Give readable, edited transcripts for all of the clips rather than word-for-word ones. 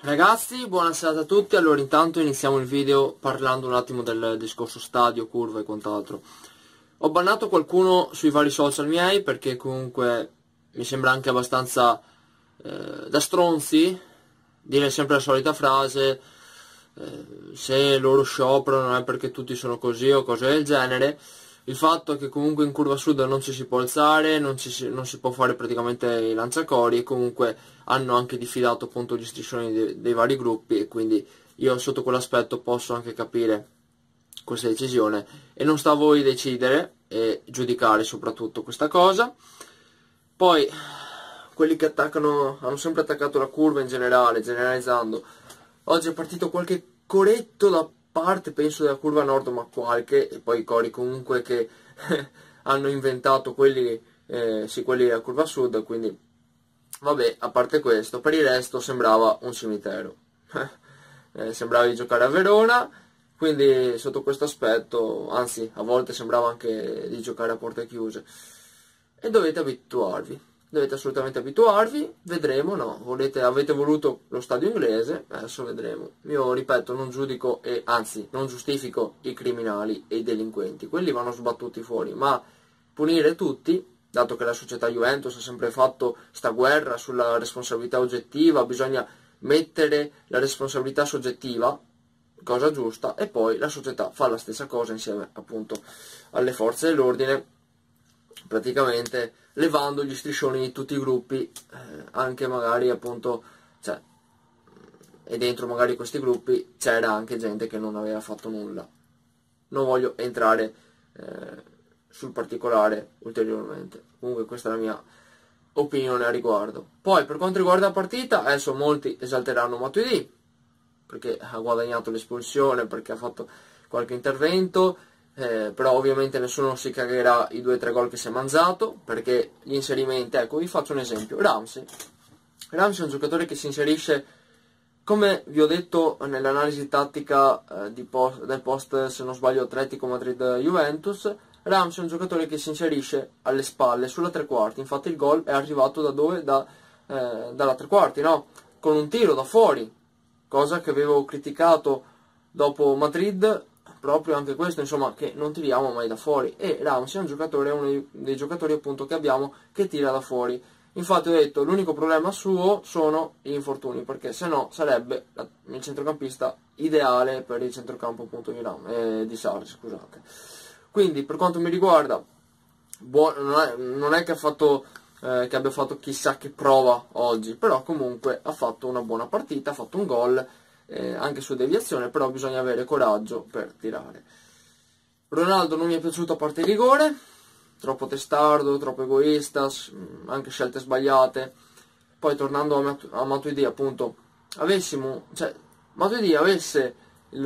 Ragazzi, buonasera a tutti. Allora, intanto iniziamo il video parlando un attimo del discorso stadio, curva e quant'altro. Ho bannato qualcuno sui vari social miei perché comunque mi sembra anche abbastanza da stronzi dire sempre la solita frase, se loro scioperano non è perché tutti sono così o cose del genere. Il fatto è che comunque in curva sud non ci si può alzare, non si può fare praticamente i lanciacori, e comunque hanno anche diffidato appunto gli striscioni dei vari gruppi, e quindi io sotto quell'aspetto posso anche capire questa decisione, e non sta a voi decidere e giudicare soprattutto questa cosa. Poi quelli che attaccano, hanno sempre attaccato la curva in generale, generalizzando. Oggi è partito qualche coretto da parte, penso, della curva nord, ma qualche, e poi i cori comunque che hanno inventato quelli, sì, quelli della curva sud, quindi vabbè, a parte questo, per il resto sembrava un cimitero. Sembrava di giocare a Verona, quindi sotto questo aspetto, anzi a volte sembrava anche di giocare a porte chiuse, e dovete abituarvi. Dovete assolutamente abituarvi, vedremo, no? Avete voluto lo stadio inglese, adesso vedremo. Io ripeto, non giudico e anzi non giustifico i criminali e i delinquenti, quelli vanno sbattuti fuori, ma punire tutti, dato che la società Juventus ha sempre fatto sta guerra sulla responsabilità oggettiva, bisogna mettere la responsabilità soggettiva, cosa giusta, e poi la società fa la stessa cosa insieme appunto alle forze dell'ordine, praticamente levando gli striscioni di tutti i gruppi, anche magari appunto, cioè, e dentro magari questi gruppi c'era anche gente che non aveva fatto nulla. Non voglio entrare sul particolare ulteriormente, comunque questa è la mia opinione a riguardo. Poi per quanto riguarda la partita, adesso molti esalteranno Matuidi perché ha guadagnato l'espulsione, perché ha fatto qualche intervento, però ovviamente nessuno si cagherà i 2 o 3 gol che si è mangiato, perché gli inserimenti, ecco vi faccio un esempio. Ramsey è un giocatore che si inserisce, come vi ho detto nell'analisi tattica del post, se non sbaglio, Atletico Madrid-Juventus. Ramsey è un giocatore che si inserisce alle spalle, sulla tre quarti, infatti il gol è arrivato da dove? Dalla tre quarti, no? Con un tiro da fuori, cosa che avevo criticato dopo Madrid, proprio anche questo, insomma, che non tiriamo mai da fuori, e Ramsey è un giocatore, uno dei giocatori appunto che abbiamo che tira da fuori. Infatti ho detto, l'unico problema suo sono gli infortuni, perché se no sarebbe il centrocampista ideale per il centrocampo appunto di Sarri, scusate. Quindi per quanto mi riguarda, non è che che abbia fatto chissà che prova oggi, però comunque ha fatto una buona partita, ha fatto un gol, anche su deviazione, però bisogna avere coraggio per tirare. Ronaldo non mi è piaciuto a parte il rigore, troppo testardo, troppo egoista, anche scelte sbagliate. Poi tornando a Matuidi, appunto, Matuidi avesse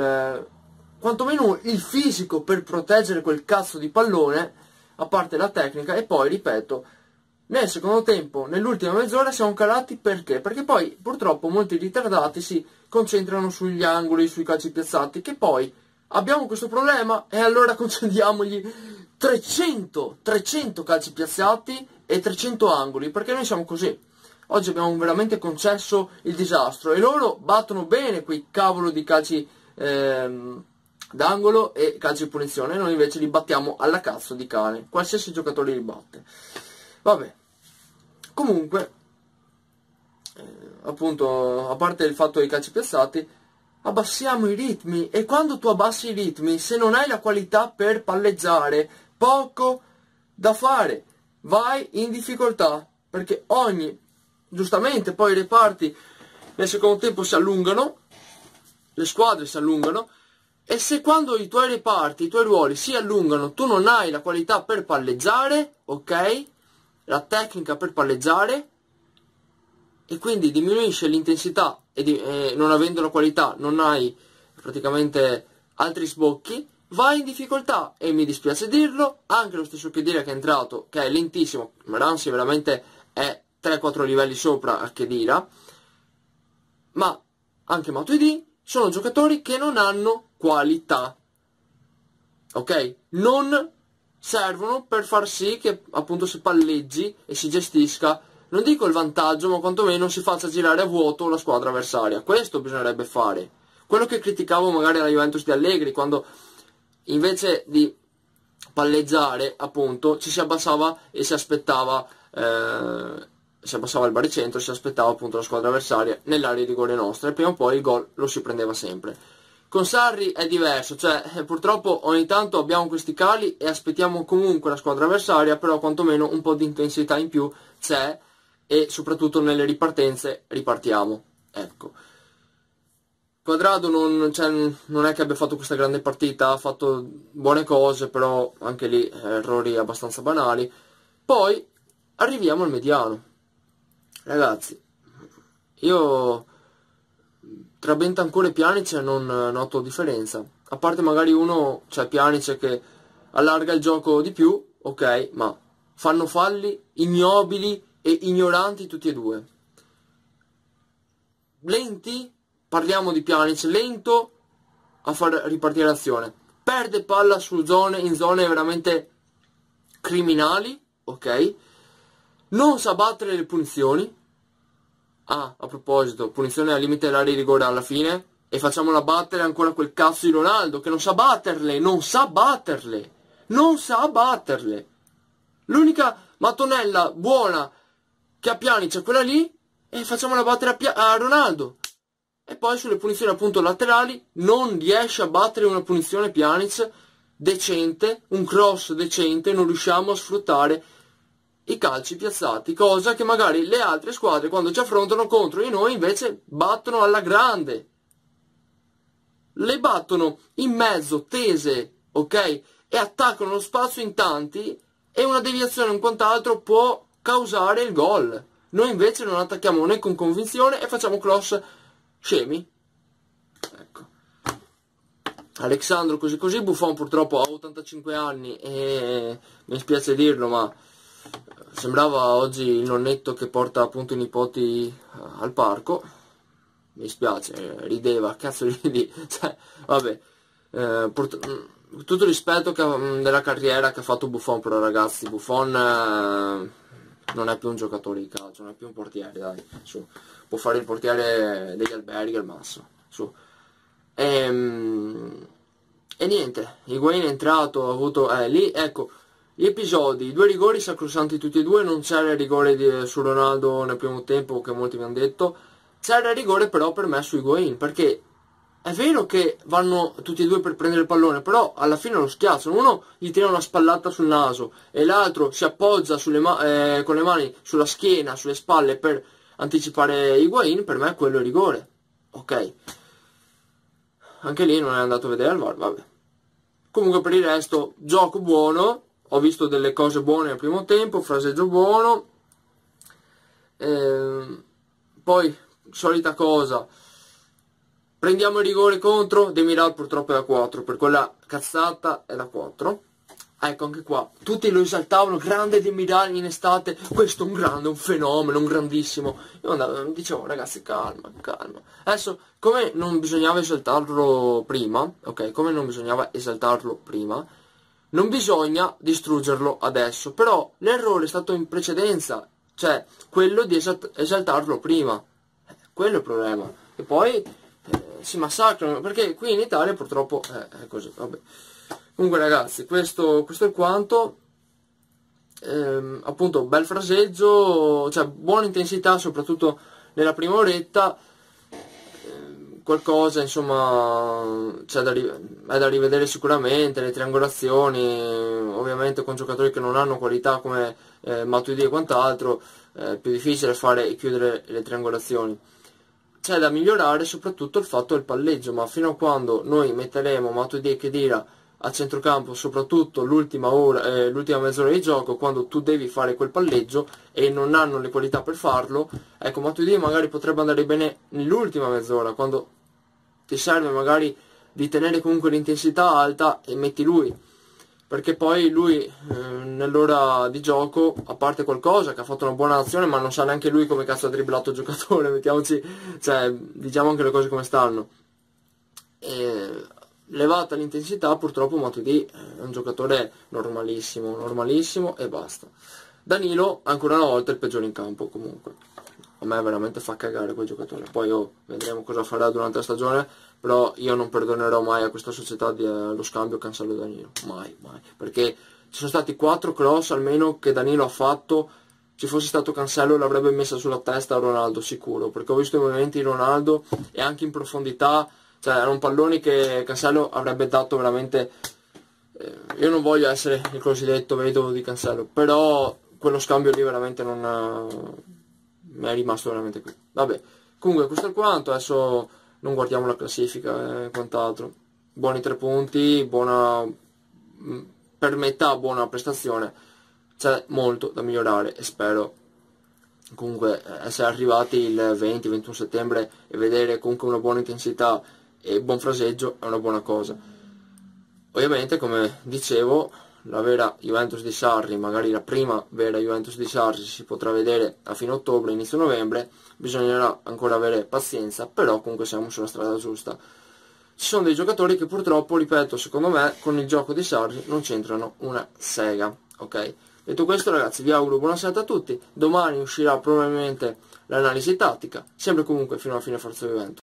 quantomeno il fisico per proteggere quel cazzo di pallone, a parte la tecnica. E poi ripeto, nel secondo tempo, nell'ultima mezz'ora siamo calati, perché? Perché poi purtroppo molti ritardati si concentrano sugli angoli, sui calci piazzati, che poi abbiamo questo problema e allora concediamogli 300 calci piazzati e 300 angoli, perché noi siamo così. Oggi abbiamo veramente concesso il disastro, e loro battono bene quei cavolo di calci d'angolo e calci di punizione, noi invece li battiamo alla cazzo di cane, qualsiasi giocatore li batte. Vabbè, comunque, appunto, a parte il fatto dei calci piazzati, abbassiamo i ritmi, e quando tu abbassi i ritmi, se non hai la qualità per palleggiare, poco da fare, vai in difficoltà, perché giustamente poi i reparti nel secondo tempo si allungano, le squadre si allungano, e se quando i tuoi reparti, i tuoi ruoli si allungano, tu non hai la qualità per palleggiare, ok? La tecnica per palleggiare, e quindi diminuisce l'intensità, e non avendo la qualità non hai praticamente altri sbocchi, vai in difficoltà. E mi dispiace dirlo, anche lo stesso Khedira che è entrato, che è lentissimo, ma Ramsey veramente è 3-4 livelli sopra a Khedira, ma anche Matuidi sono giocatori che non hanno qualità, ok? Non servono per far sì che appunto si palleggi e si gestisca non dico il vantaggio, ma quantomeno si faccia girare a vuoto la squadra avversaria. Questo bisognerebbe fare. Quello che criticavo magari alla Juventus di Allegri, quando invece di palleggiare, appunto, ci si abbassava e si abbassava il baricentro, si aspettava appunto la squadra avversaria nell'area di rigore nostra, e prima o poi il gol lo si prendeva sempre. Con Sarri è diverso, cioè purtroppo ogni tanto abbiamo questi cali e aspettiamo comunque la squadra avversaria, però quantomeno un po' di intensità in più c'è, e soprattutto nelle ripartenze ripartiamo. Ecco. Quadrado non è che abbia fatto questa grande partita, ha fatto buone cose, però anche lì errori abbastanza banali. Poi arriviamo al mediano. Ragazzi, io tra Bentancur e Pjanic non noto differenza. A parte magari uno, cioè Pjanic, che allarga il gioco di più, ok, ma fanno falli ignobili e ignoranti tutti e due. Lenti? Parliamo di Pjanic, lento a far ripartire l'azione, perde palla in zone veramente criminali, ok? Non sa battere le punizioni. Ah, a proposito, punizione al limite dell'area di rigore alla fine, e facciamola battere ancora quel cazzo di Ronaldo, che non sa batterle. L'unica mattonella buona che ha Pjanic è quella lì, e facciamola battere a Ronaldo. E poi sulle punizioni appunto laterali non riesce a battere una punizione Pjanic decente, un cross decente, non riusciamo a sfruttare i calci piazzati, cosa che magari le altre squadre quando ci affrontano contro di noi invece battono alla grande. Le battono in mezzo, tese, ok? E attaccano lo spazio in tanti, e una deviazione o un quant'altro può causare il gol. Noi invece non attacchiamo né con convinzione e facciamo cross scemi. Ecco. Alexandro così, Buffon purtroppo ha 85 anni e mi spiace dirlo, ma sembrava oggi il nonnetto che porta appunto i nipoti al parco. Mi spiace, rideva, cazzo ridi, cioè, vabbè, tutto rispetto della carriera che ha fatto Buffon, però ragazzi, Buffon non è più un giocatore di calcio, non è più un portiere, dai, su. Può fare il portiere degli alberghi al massimo, su. E niente, Higuain è entrato, ha avuto, lì, ecco, gli episodi, i 2 rigori sacrosanti tutti e due, non c'era il rigore su Ronaldo nel primo tempo, che molti mi hanno detto, c'era il rigore però per me su Higuain, perché è vero che vanno tutti e due per prendere il pallone, però alla fine lo schiacciano, uno gli tira una spallata sul naso e l'altro si appoggia con le mani sulla schiena, sulle spalle per anticipare Higuain. Per me quello è rigore, ok? Anche lì non è andato a vedere al VAR, vabbè. Comunque per il resto, gioco buono, ho visto delle cose buone al primo tempo, fraseggio buono, poi solita cosa, prendiamo il rigore contro, Demiral purtroppo è da 4, per quella cazzata è da 4. Ecco, anche qua, tutti lo esaltavano, grande Demiral in estate, questo è un grande, un fenomeno, un grandissimo. Io dicevo, ragazzi, calma. Adesso, come non bisognava esaltarlo prima, ok, non bisogna distruggerlo adesso, però l'errore è stato in precedenza, cioè quello di esaltarlo prima, quello è il problema. E poi si massacrano, perché qui in Italia purtroppo è così, vabbè. Comunque ragazzi, questo è quanto. Appunto, bel fraseggio, cioè buona intensità soprattutto nella prima oretta. Qualcosa insomma è da rivedere sicuramente, le triangolazioni, ovviamente con giocatori che non hanno qualità come Matuidi e quant'altro, è più difficile fare e chiudere le triangolazioni. C'è da migliorare soprattutto il fatto del palleggio, ma fino a quando noi metteremo Matuidi e Khedira a centrocampo, soprattutto l'ultima mezz'ora di gioco, quando tu devi fare quel palleggio e non hanno le qualità per farlo, ecco, Matuidi magari potrebbe andare bene nell'ultima mezz'ora, quando ti serve magari di tenere comunque l'intensità alta, e metti lui, perché poi lui nell'ora di gioco, a parte qualcosa, che ha fatto una buona azione, ma non sa neanche lui come cazzo ha dribblato il giocatore, mettiamoci, cioè, diciamo anche le cose come stanno. Levata l'intensità, purtroppo Matuidi è un giocatore normalissimo e basta. Danilo, ancora una volta, è il peggiore in campo comunque. A me veramente fa cagare quel giocatore. Poi vedremo cosa farà durante la stagione, però io non perdonerò mai a questa società lo scambio Cancelo-Danilo. Mai, mai. Perché ci sono stati 4 cross almeno che Danilo ha fatto. Se fosse stato Cancelo l'avrebbe messa sulla testa a Ronaldo sicuro, perché ho visto i movimenti di Ronaldo e anche in profondità, cioè erano palloni che Cancelo avrebbe dato veramente. Io non voglio essere il cosiddetto vedovo di Cancelo, però quello scambio lì veramente non mi è rimasto veramente qui. Vabbè, comunque questo è quanto. Adesso non guardiamo la classifica e quant'altro. Buoni 3 punti, buona, per metà buona prestazione. C'è molto da migliorare e spero comunque essere arrivati il 20-21 settembre e vedere comunque una buona intensità e buon fraseggio è una buona cosa. Ovviamente, come dicevo, la vera Juventus di Sarri, magari la prima vera Juventus di Sarri, si potrà vedere a fine ottobre, inizio novembre. Bisognerà ancora avere pazienza, però comunque siamo sulla strada giusta. Ci sono dei giocatori che purtroppo, ripeto, secondo me con il gioco di Sarri non c'entrano una sega, ok? Detto questo, ragazzi, vi auguro buona serata a tutti. Domani uscirà probabilmente l'analisi tattica, sempre comunque fino alla fine Forza Juventus.